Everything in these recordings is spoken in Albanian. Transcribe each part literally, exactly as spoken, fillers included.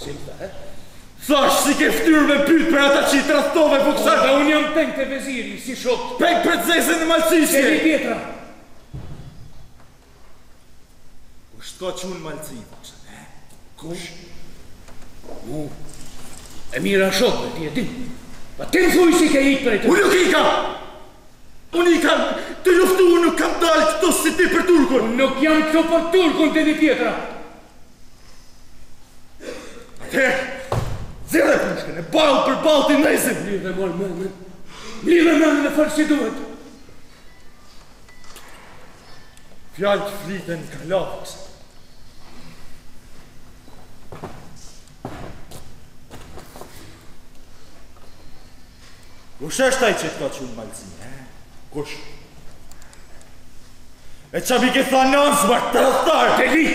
Si më tha, e? Thash si ke ftyrë me pyt për ata që i trahtove Voksan. Dhe unë jam peng të veziri, si shok. Peng për të zezën e malëcisje. Se një pjetra. Kush ka që unë malëci, Voksan, e? Kush? Mu, e mira shok, ti e din. Pa ti më thuj si ke ikë për e të. Unë nuk i kam! Unë i kam të luftu, unë nuk kam dalë këto si ti për Turkun. Unë nuk jam këto për Turkun të një pjetra. Atëherë, zile pushkën e balë për balë të nezim. Lidhe mërë mëndën. Lidhe mëndën e farë si duhet. Fjallë të flitën kalafës. Kush është taj që të ka që unë malëzime, e? Kush? E qa mi ke tha nësë, ma të rëthtarë, të li!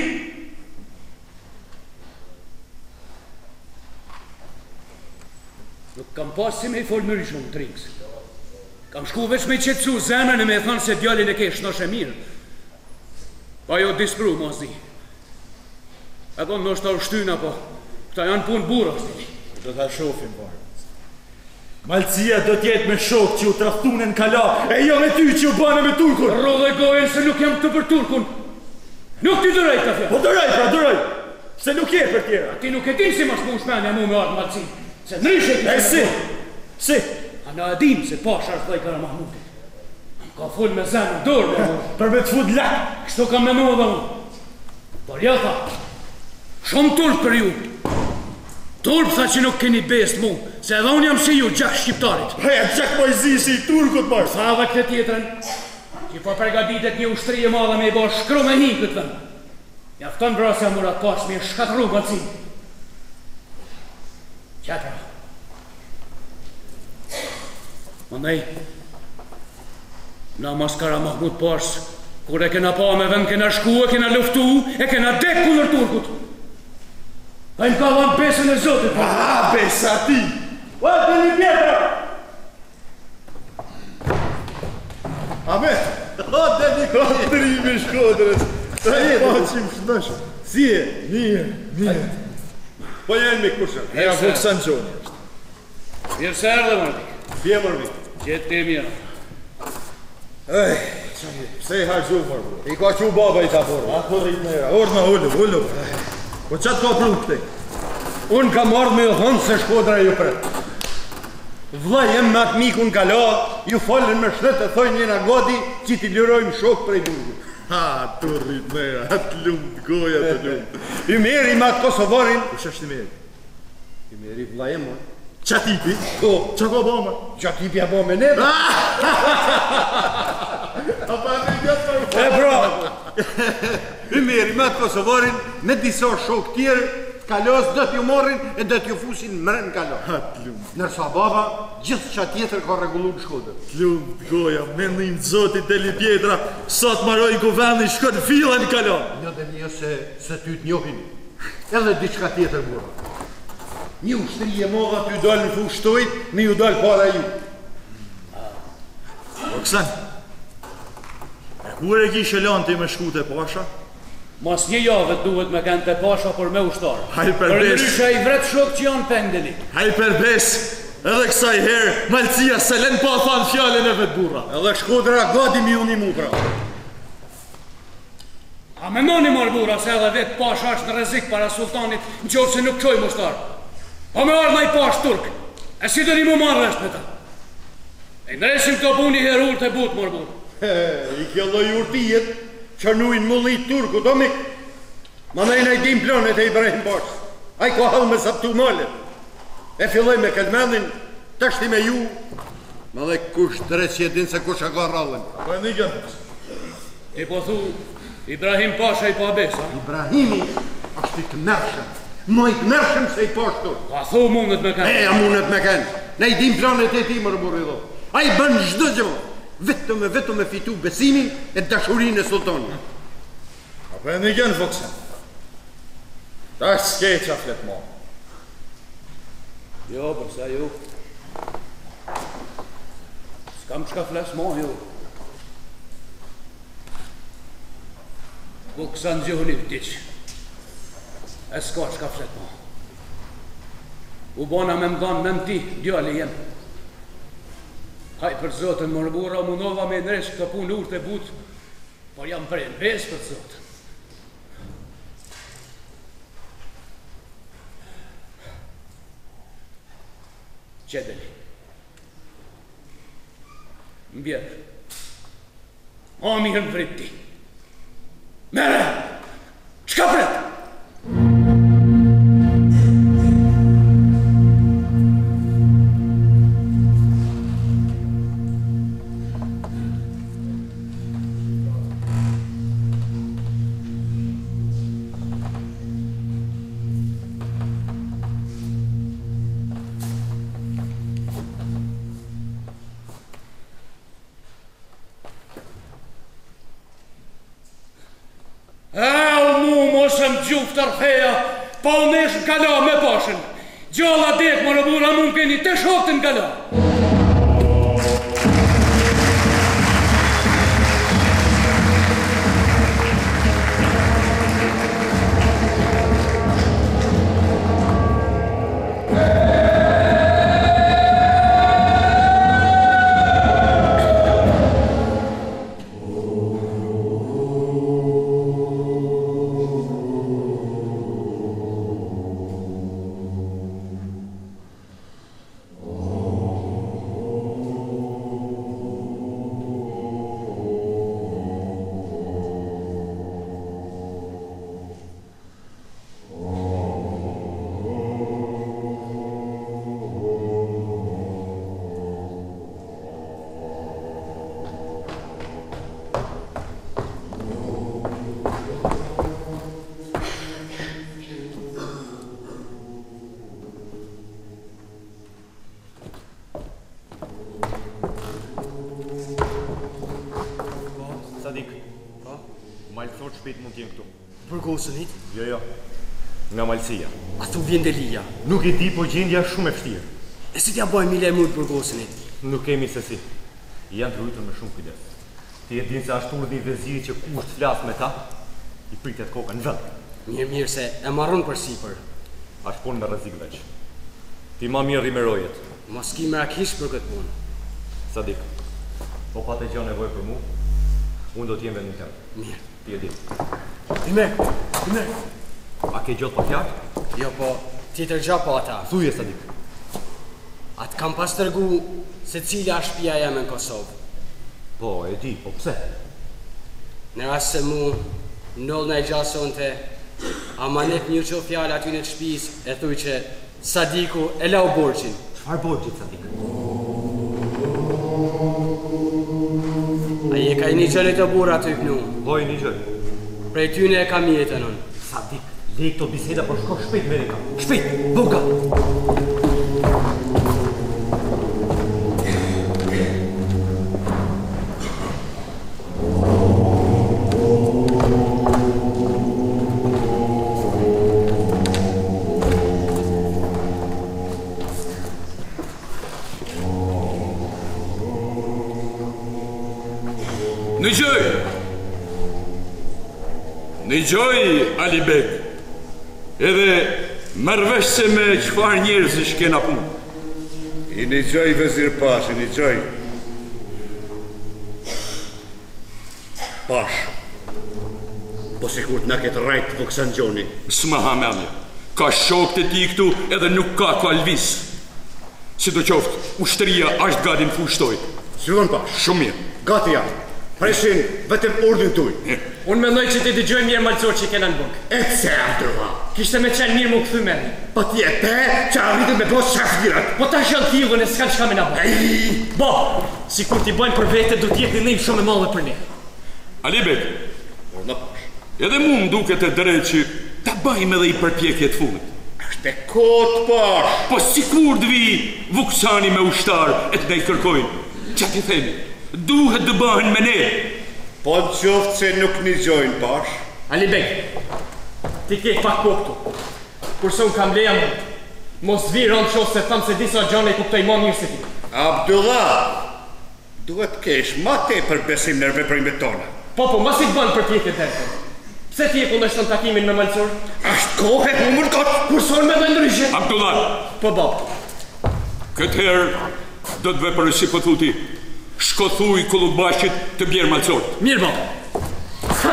Nuk kam pas si me i folë mëri shumë të ringës. Kam shku veç me i qetësu zemrën e me e thonë se djallin e kesh nësh e mirë. Pa jo dispru, mos di. E konë në është ta ushtyna, po këta janë punë burës. Do t'a shofim, parë. Malëcia do t'jetë me shok që u trahtune në kala, e jo me ty që u bane me Turkun. Rodhe gojën se nuk jam të për Turkun. Nuk ti dëraj ka fjallë. Po dëraj, pra dëraj, se nuk je për tjera. Ti nuk e din si mas mu shmenja mu me ardë malëci. Se nërishë e E si, si. A na e dim se pasha është dhej Kara Mahmutit. Ka full me zemë, dorë me mu. Për me të fut lak. Kështu kam me mu dhe unë. Por ja tha, shumë turp për ju. Turp tha që nuk keni best mu, se edhe unë jam si ju, gjak shqiptarit. Heja, gjak pojzi si i Turkut marë. Tha dhe këtë tjetërën, që po përgaditet një ushtri e madhe me i bo shkru me hi këtë vend. Jafton brasja murat pas me shkatru malëci. Qatra. Mëndaj, na mas Kara Mahmut pas, kur e kena pa me vend, kena shku, e kena luftu, e kena dek kundër Turkut. A im ka dhanë besën e Zotit. A, besa ti. O, të një pjetra. Amet. O, të një pjetra. Trimi shkodrës. Ta e, po qim shnëshë. Si e? Mirë, mirë. Po jenë me kushën. E a Voksan Gjoni është. Mirë se erdhe, mërdi. Pje mërdi. Qëtë të mirë. Ej, se i hargju mërdi. I ka që baba i ta porë. A, po rritë nëjra. Orna, ullu, ullu. Po qatë ka prunë këte? Unë kam ardhë me ju thonë se Shkodra ju pretë. Vla jem me atë miku në kala, ju falën me shtetë e thojnë njëna godi që ti lirojmë shok prej burgu. Ha, të rritë nëjra, atë lumë, goja të lumë. I meri me atë Kosovarin. Kush është i meri? I meri vla jem, mërë. Qa tipi? Po. Qa ka ba, mërë? Qa tipi a ba me neve. A pa me gjatë për E pra, i meri me atë Kosovarin, me disa shok tjerë, kalas dhe t'ju marrin e dhe t'ju fusin mërën kalas. Atë lumë. Nërsa baba, gjithë qa tjetër ka regullu në Shkodër. Lumë, goja, me nëjmë zotit e li pjetra, sot marojnë kuvendi shkën fila në kala. Një dhe një se, se ty t'njohin, edhe diçka tjetër mura. Një ushtri e modha t'ju dalë në fushtojt, me ju dalë para ju. Voksan, e kur e kishe lanë ti me shkute pasha? Mas një javë duhet me kanë të pasha për me ushtarë. Haj për Për besh. nërysha i vret shok që janë pendeli. Haj për bes, edhe kësaj herë, malëcia se len pa thanë fjallin e vetë burra. Edhe Shkodra gati mi unë i mu pra. A me moni marë bura se edhe vetë pasha është në rezik para sultanit në qovë se nuk qoj mushtarë. Pa me ardhë i pash turk, e si të një mu marrë është me ta. E ndresim të puni herur të butë marë bura. I kjo loj urtijet, që nujnë mullit turku, do mik. Ma nejnë i dim planet e Ibrahim Bash. A i ka halë me saptu malet. E filloj me kelmenin, të shti me ju. Ma dhe kush drejt që din se kush e ka rallën. Po e një gjënë. Ti po thu, Ibrahim Pasha i pa besa. Ibrahimi është i të mërshëm. Ma i të mërshëm se i pashtur. Ka thu mundet me kanë. E, a mundet me kanë. Ne i dim planet e ti mërë burri do. A i bën çdo gjë. Vetëm e vetëm e fitu besimin e dashurinë e sultanit. Apo e një gjënë, Voksan. Ta është s'keqa fletë ma. Jo, përsa ju. S'kam qka fles ma, ju. Voksan gjuhën i vdiq. E s'ka qka flet ma. U bona me mdanë me mti, djali jem. Haj për zotën, më rëbura munova me nresh këtë punë urtë e butë, por jam për e bes për zotën. Qedeli. Mbjerë. O mirë në vritti. Mere! Qka pret? Gjuftar feja, pa u nesh gala me pashen. Gjalla dek më rëbura mund keni të shotën gala. Burgosenit? Jo, jo. Nga malësia. A thu vjen Delia? Nuk i di, po gjendja shumë e vështirë. E si t'ja bëjmë i lemur Burgosenit? Nuk kemi se si. Janë të rujtur me shumë kujdes. Ti e din se ashtu urdhni veziri që kusht flas me ta, i pritet koka në vend. Mirë mirë se e marron për sipër. Ashtë punë me rrezik veç. Ti ma mirë rimerojet. Mos ki merakish për këtë punë. Sadik, po pa të gjë nevojë për mu, unë do t'jem vendin tënd. Mirë. Ti e di. Imer, Imer. A ke gjotë për fjarë? Jo, po, tjetër gja po ata. Thuje, Sadik. Atë kam pas tërgu se cila shtëpia jeme në Kosovë. Po, e di, po pse? Në rast se mu, nëllë në e gjason të, amanet një që fjallë aty në të shpis, e thuj që Sadiku e lau borqin. Çfarë borqit, Sadik? A je ka i një gjëllit të burra të i pnu? Po, i një gjëllit. Prej tyne e kam jetën unë. Sadik, lej këto biseda, por shko shpejt me reka. Shpejt, buka! Në gjoj! Në gjoj, Alibek, edhe mërvesh se me qëfar njerës i shkena punë. I në gjoj, vezir Pash, i në gjoj. Pash, po se kur t'na ketë rajtë Voksan Gjoni. S'ma hamelje, ka shok të ti këtu edhe nuk ka kalvis. Si do qoftë, ushtëria ashtë gati në fushtoj. Sylon Pash. Shumë mirë. Gati janë. Preshin vetëm urdhën tuj. Unë mendoj që ti dëgjoj mirë malcor që i kena në bukë. E se ardrëva. Kishte me qenë mirë më këthy me. Po ti e pe që arritën me bos shafgirat. Po ta shëllë t'jivën e s'kan qka me na bo. Bo, si kur t'i bojnë për vete, du t'jep një lejmë shumë e madhe për ne. Alibek, Por në Pash. edhe mu më duket e drejt që ta bajmë edhe i përpjekjet funit. Ashtë e kotë Pash. Po si kur d'vi Vuksani me ushtar e t'ne i kërkojnë, që ti themi, duhet dë bëhen me ne. Po në qoftë se nuk një gjojnë, Pash. Alibek, ti ketë pak po këtu. Kurse unë kam leja mund, mos vi rëndë qosë se thamë se disa gjane i kuptoj ma mirë se ti. Abdullah, duhet kesh ma te për besim në veprimet tona. Po, po, mas i të bënë për pjekët dhe. Pse ti e kundështën takimin me malcor? Ashtë kohë e humër kotë. Kurse unë me dhe ndrysh ishe? Abdullah, Po bab. këtë herë do të vepër si po thuti. Shkothuj Kullubashit të bjerë malësor. Mirë bab.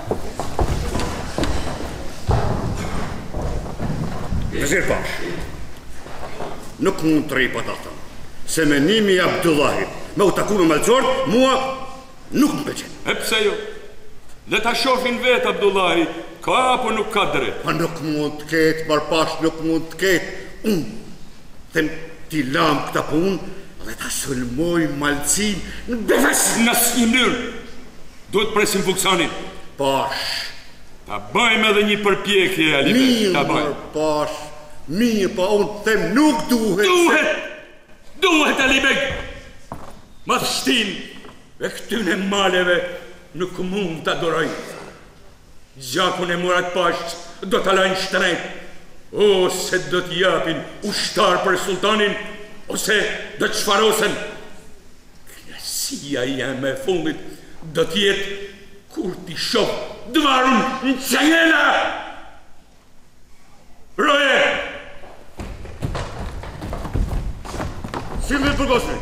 Vezir Pash, nuk mund të rejpat ata, se menimi i Abdullahit me u taku me malëzor, mua nuk më pëlqen. E pse jo? Dhe ta shofin vetë Abdullahi, ka apo nuk ka drejt? Pa nuk mund të ketë, Barpash, nuk mund të ketë. Unë, them ti lam këta punë, dhe ta sulmoj malëcin në befes. Në si mënyrë, duhet presim Vuksanin. Pash, Ta bëjmë edhe një përpjekje, Alibek. mirë, Ta bëjmë. Barpash, mirë, pa unë them nuk duhet. Duhet! Duhet, Alibek! Ma të shtin e këtyne maleve nuk mund të adoroj. Gjakun e Murat Pash do të lajnë shtrenjt, ose do të japin ushtar për sultanin, ose do të shfarosen. Knasia jam e fundit do t'jetë kur t'i shoh dvarun në qajela. Roje! Silvit përgosni.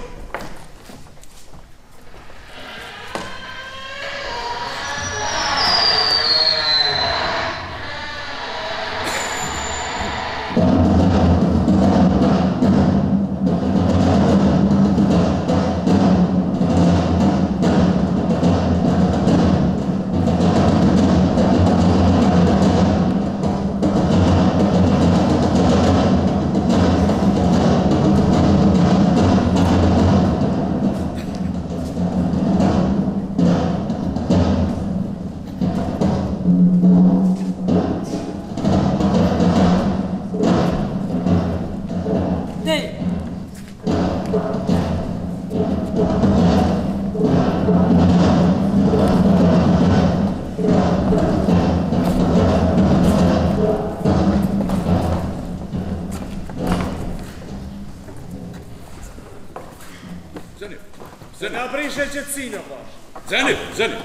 Zenit, Zenit.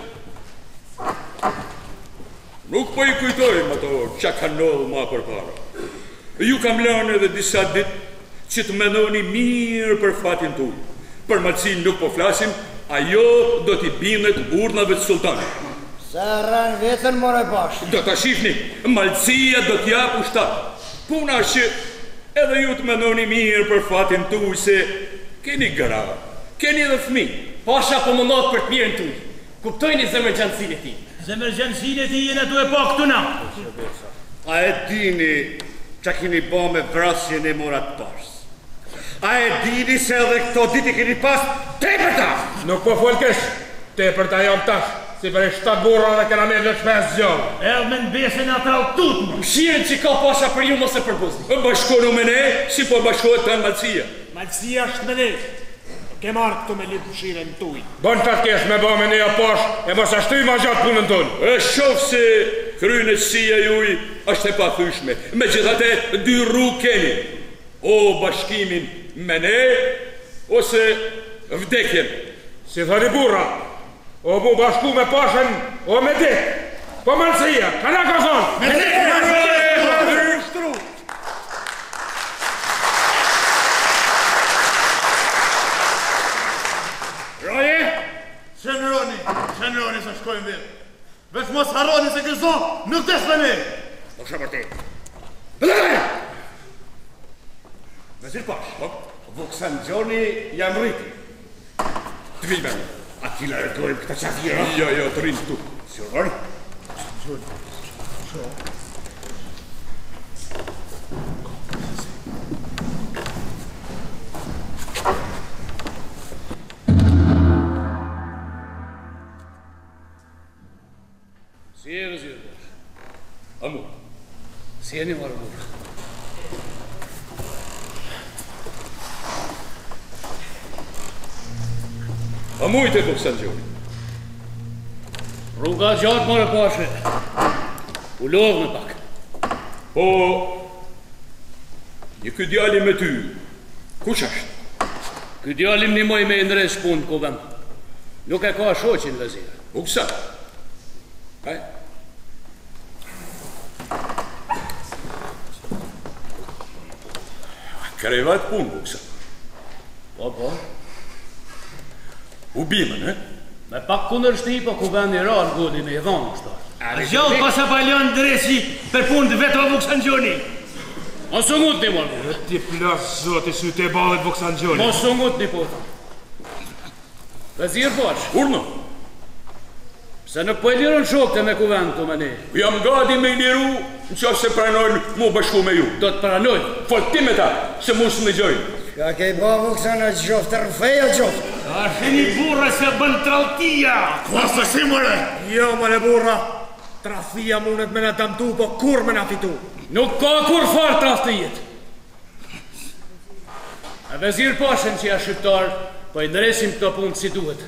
Nuk po i kujtojmë ato që ka ndodhur ma përpara. Ju kam lënë edhe disa ditë që të mendoni mirë për fatin tuaj. Për malësin nuk po flasim, ajo do t'i bindet urnave të sultanit. Se rran vetën more Pash. Do t'a shifni, malësia do t'jap ushtar. Puna është që edhe ju të mendoni mirë për fatin tuaj se keni gra, keni edhe fëmijë. Pasha po më notë për të mirën tuj. Kuptojni zemërgjanësin e ti. Zemërgjanësin e ti jene tu e po këtu na. A e dini që keni ba me vrasjen e Murat Pash? A e dini se edhe këto diti keni pas te për ta? Nuk po folkesh, te për ta jam tash, si për e shtatë burra dhe kena me dhe shpes gjallë. Edhe me në besin ata u tutë. Shirën që ka pasha për ju mos e përbuzni. Bashkonu me ne, si po bashkohet të në malësia. Malësia është me ne. Ke marrë këtu me litë shiren tuj. Bon të të kesh me ba me neja Pash, e mos ashtu i ma gjatë punën tonë. E shofë se kryenësia juj është e pathyshme. Me gjithate, dy rrugë keni. O bashkimin me ne, ose vdekjen. Si thëri burra, o mu bashku me Pashën, o me ditë. Po malësia, ka na ka thonë. Me ditë! Qenëroni, qenëroni se shkojmë vetë. Veç mos harroni se këso nuk desh me ne. Po shë për te. Bëllë! Vezir Pash, Vuksan Gjoni jam rriti. Të vime. A ti largojmë këta qafira? Jo, jo, të rinë këtu. Sjohër? Si e Vezir Pash? Amu. Si e një marë burë. Amu i të Vuksan Gjoni. Rruga gjatë more Pashe. U lodhë me pak. Po, një këtë djali me ty, kush është? Ky djalim një moj me ndres punë ku vëm. Nuk e ka shoqin Vezir. Vuksan. Haj. Krevat punë, buksa. Po, po. U bimën, e? Me pak kundërshti, po ku vendi rarë godi me i dhonë, shtar. Gjallë pasa palion dresi për punë të vetë o Vuksan Gjoni. Mos u ngut një morë. Ti plas zoti sy te ballet Vuksan Gjoni. Mos u ngut një po thamë. Vezir Pash. Urnë? Se nuk po e liron shokte me kuvend të me ne. Jam gati me i liru në qofë se pranojnë mu bashku me ju. Do të pranojnë. Fol ti me ta, se mu së në gjojnë. Ka ke i ba Vuksan e gjoftë, rëfeja gjoftë. A shini burra se bën traltia. Klasa si mëre? Jo, mëre burra. Trafia mundet me në damtu, po kur me në fitu. Nuk ka kur farë traftijet. A Vezir Pashen që ja shqiptar, po i ndresim këto punë si duhet.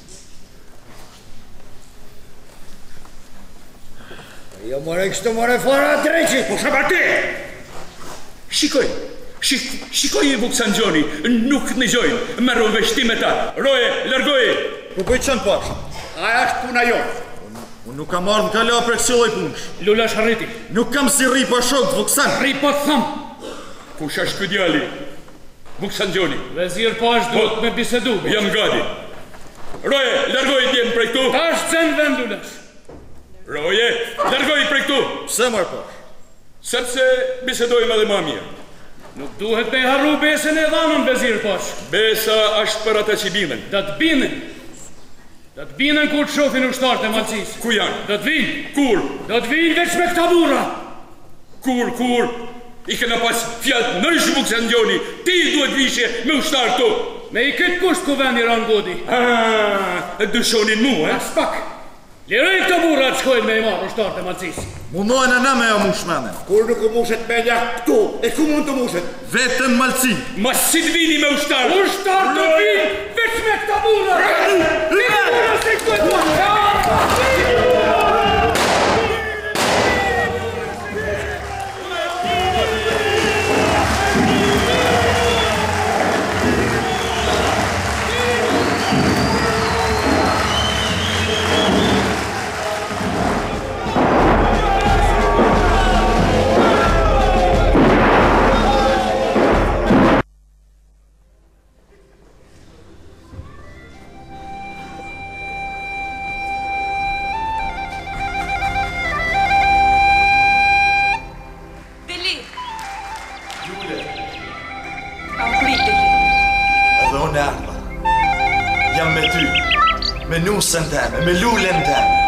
Jo more kështu more fara dreqi. Po shabate! Shikoj, shik, shikoj i Vuksan Gjoni, nuk në gjojnë, merru veshtime ta. Roje, lërgoje! Po bëj qënë Pash? Aja është puna jo. Unë nuk kam ardhë në kala për kësilloj punësh. Lula Sharriti. Nuk kam si ri pa shok të Vuksan. Ri po të thëmë. Kush është këtë djali? Vuksan Gjoni. Vezir Pash duhet me bisedu. Jam gati. Roje, lërgoje djenë prej këtu. Ta është cen vend Lulash. Roje, lërgoje prej këtu. Se mërë Pash? Sepse bisedojmë edhe ma mirë. Nuk duhet me harru besën e dhanën, Vezir Pash. Besa është për ata që binen. Do të binen. Do të binen kur të shofin ushtarët e Malcis. Ku janë? Do të vinë. Kur? Do të vinë veç me këta burra. Kur, kur? I kena pas fjallë në ishë Vuksan Gjoni. Ti duhet vishe me ushtarë tu. Me i këtë kusht ku vendi ranë godi. Ah, dëshonin mu, eh? As pak. Liroj këta burra të shkojnë me i marë ushtarët e Malcis. Mundohen e na me jo mushmenen. Kur nuk u mushet me një këtu, e ku mund të mushet? Vetën Malci. Mas si të vini me ushtarë. Ushtarë të vinë veç me këta burra. Një burra se këtu e të Edhe unë ardha. Jam me ty, me nusën teme, me lullën teme.